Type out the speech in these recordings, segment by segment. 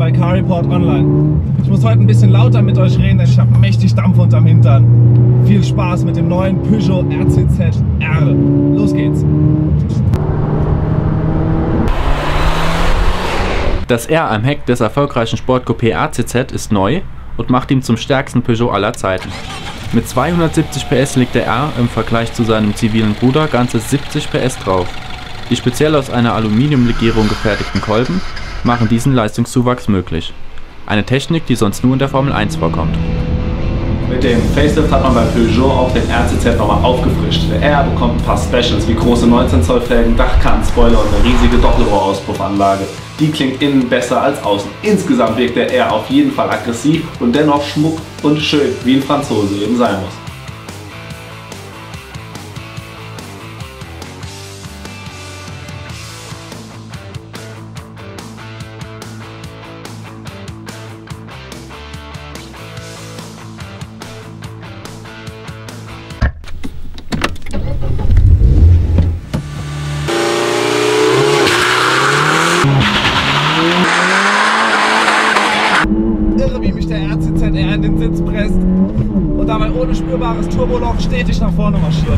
bei Car Report Online. Ich muss heute ein bisschen lauter mit euch reden, denn ich habe mächtig Dampf unterm Hintern. Viel Spaß mit dem neuen Peugeot RCZ R. Los geht's! Das R am Heck des erfolgreichen Sportcoupé RCZ ist neu und macht ihn zum stärksten Peugeot aller Zeiten. Mit 270 PS legt der R im Vergleich zu seinem zivilen Bruder ganze 70 PS drauf. Die speziell aus einer Aluminiumlegierung gefertigten Kolben machen diesen Leistungszuwachs möglich. Eine Technik, die sonst nur in der Formel 1 vorkommt. Mit dem Facelift hat man bei Peugeot auch den RCZ nochmal aufgefrischt. Der R bekommt ein paar Specials wie große 19 Zoll Felgen, Dachkantenspoiler und eine riesige Doppelrohrauspuffanlage. Die klingt innen besser als außen. Insgesamt wirkt der R auf jeden Fall aggressiv und dennoch schmuck und schön, wie ein Franzose eben sein muss. Irre, wie mich der RCZ R in den Sitz presst und dabei ohne spürbares Turboloch stetig nach vorne marschiert.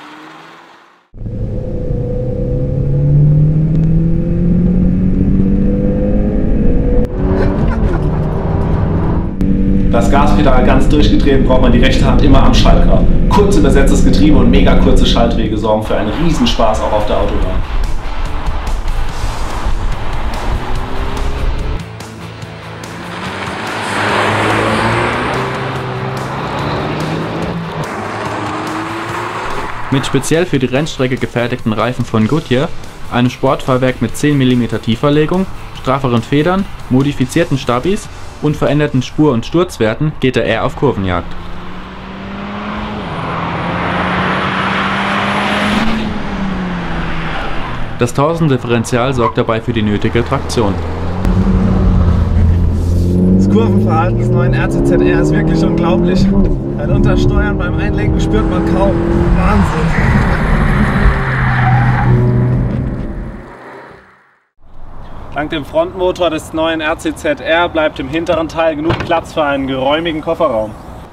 Das Gaspedal ganz durchgedreht, braucht man die rechte Hand immer am Schaltrad. Kurz übersetztes Getriebe und mega kurze Schaltwege sorgen für einen Riesenspaß auch auf der Autobahn. Mit speziell für die Rennstrecke gefertigten Reifen von Goodyear, einem Sportfahrwerk mit 10 mm Tieferlegung, strafferen Federn, modifizierten Stabis und veränderten Spur- und Sturzwerten geht der R auf Kurvenjagd. Das Tausend-Differential sorgt dabei für die nötige Traktion. Das Kurvenverhalten des neuen RCZ R ist wirklich unglaublich. Ein Untersteuern beim Einlenken spürt man kaum. Wahnsinn! Dank dem Frontmotor des neuen RCZ R bleibt im hinteren Teil genug Platz für einen geräumigen Kofferraum.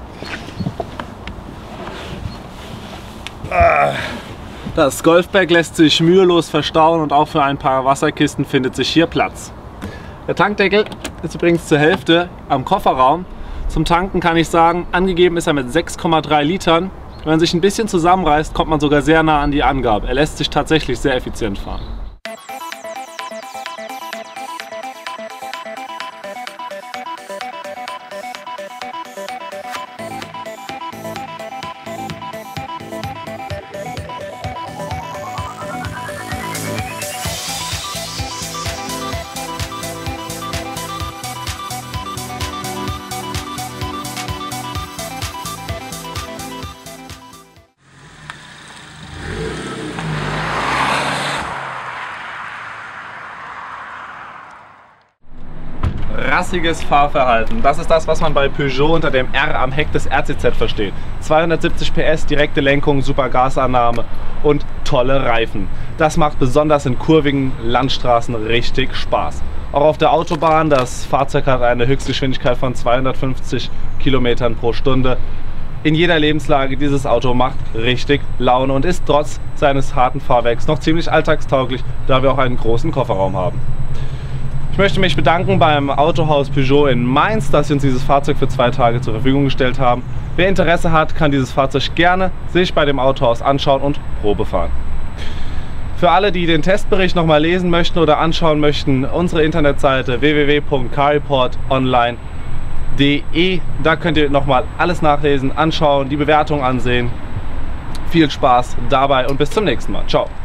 Das Golfbag lässt sich mühelos verstauen und auch für ein paar Wasserkisten findet sich hier Platz. Der Tankdeckel ist übrigens zur Hälfte am Kofferraum. Zum Tanken kann ich sagen, angegeben ist er mit 6,3 Litern. Wenn man sich ein bisschen zusammenreißt, kommt man sogar sehr nah an die Angabe. Er lässt sich tatsächlich sehr effizient fahren. Rassiges Fahrverhalten. Das ist das, was man bei Peugeot unter dem R am Heck des RCZ versteht. 270 PS, direkte Lenkung, super Gasannahme und tolle Reifen. Das macht besonders in kurvigen Landstraßen richtig Spaß. Auch auf der Autobahn, das Fahrzeug hat eine Höchstgeschwindigkeit von 250 Kilometern pro Stunde. In jeder Lebenslage, dieses Auto macht richtig Laune und ist trotz seines harten Fahrwerks noch ziemlich alltagstauglich, da wir auch einen großen Kofferraum haben. Ich möchte mich bedanken beim Autohaus Peugeot in Mainz, dass sie uns dieses Fahrzeug für 2 Tage zur Verfügung gestellt haben. Wer Interesse hat, kann dieses Fahrzeug gerne sich bei dem Autohaus anschauen und Probe fahren. Für alle, die den Testbericht nochmal lesen möchten oder anschauen möchten, unsere Internetseite www.carreportonline.de. Da könnt ihr nochmal alles nachlesen, anschauen, die Bewertung ansehen. Viel Spaß dabei und bis zum nächsten Mal. Ciao!